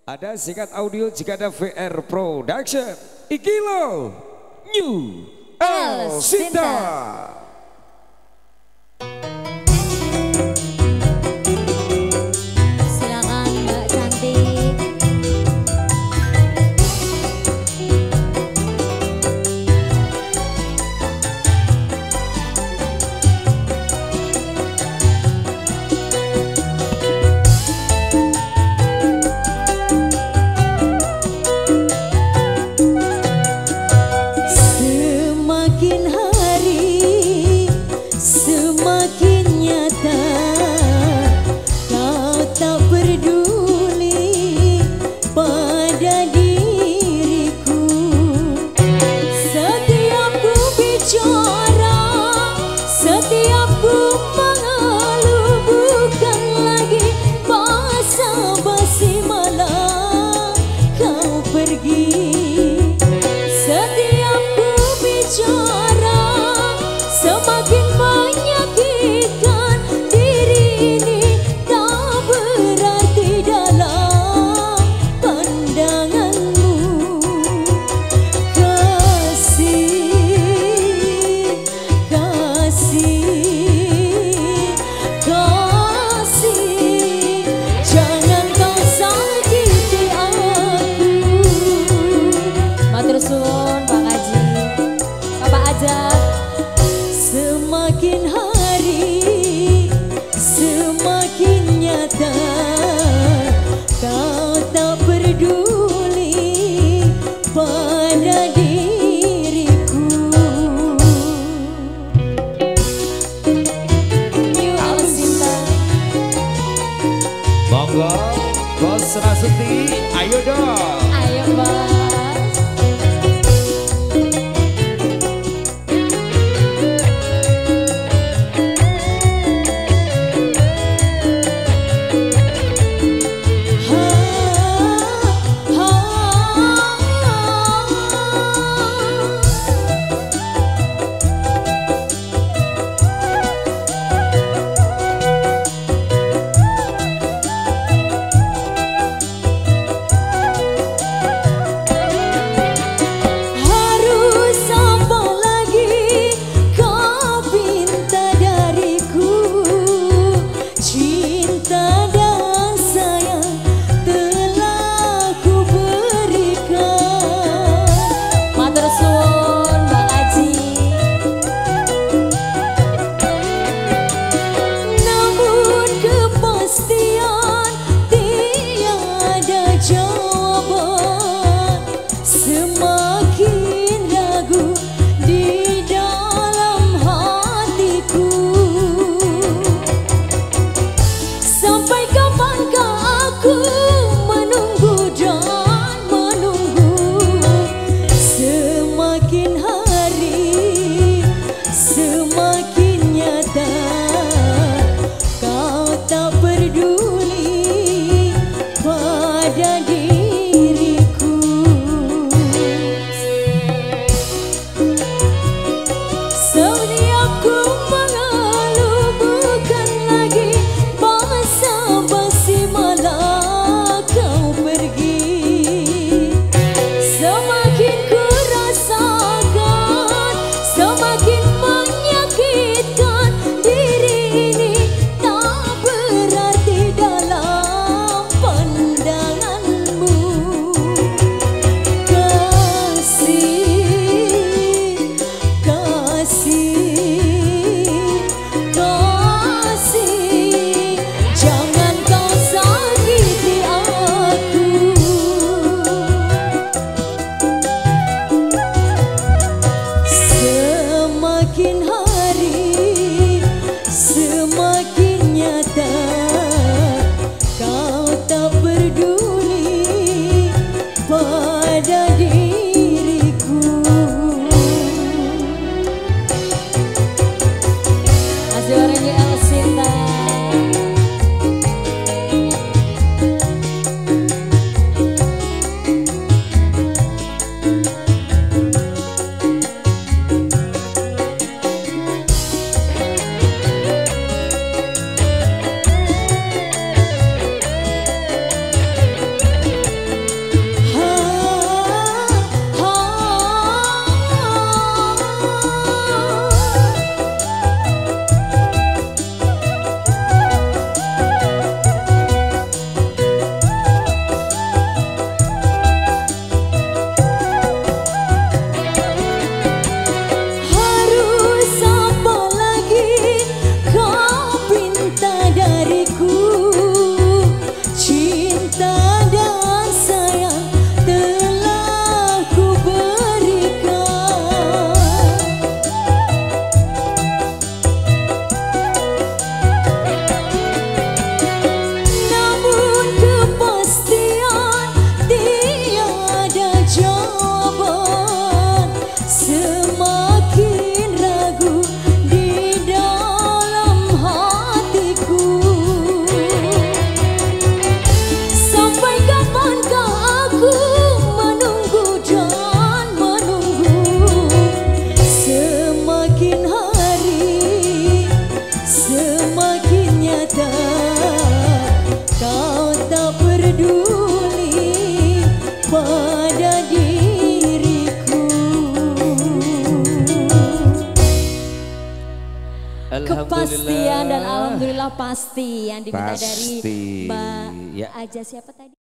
Ada Singkat Audio jika ada VR Production. Iki lo New El Sinta. Silakan Mbak Cantik. Semakin hari semakin nyata, kau tak peduli pada diriku. Setiap ku bicara, setiap ku mengeluh, bukan lagi basa-basi, malah kau pergi. Setiap ku bicara semakin menyakitkan, diri ini tak berarti dalam pandanganmu. Kasih, kasih, kasih, jangan kau sakiti aku. Matur suwun Pak Kaji, Bapak Ajak. Semakin hari semakin nyata, kau tak peduli pada diriku. New El Sinta. Monggo Bos Rasuti, ayo dong. Ayo Bos. Harus apa lagi kau pinta dariku? Cinta dan sayang telah ku berikan. Matur suwun Mbak Aji. Namun kepastian tiada jawaban, semakin ragu di dalam hatiku. Sampai kapankah aku menunggu dan menunggu? Semakin hari semakin nyata, kau tak peduli pada diriku. Setiap ku mengeluh, bukan lagi basa-basi, malah kau pergi. Semakin ku rasakan, semakin menyakitkan, diri ini tak berarti dalam pandanganmu. Kasih, kasih, kasih, jangan kau sakiti aku. Semakin hari semakin nyata, kau tak peduli pada diriku. Masih orang New El Sinta. peduli pada diriku. Kepastian dan alhamdulillah pasti yang diminta dari Mbak Aja siapa tadi?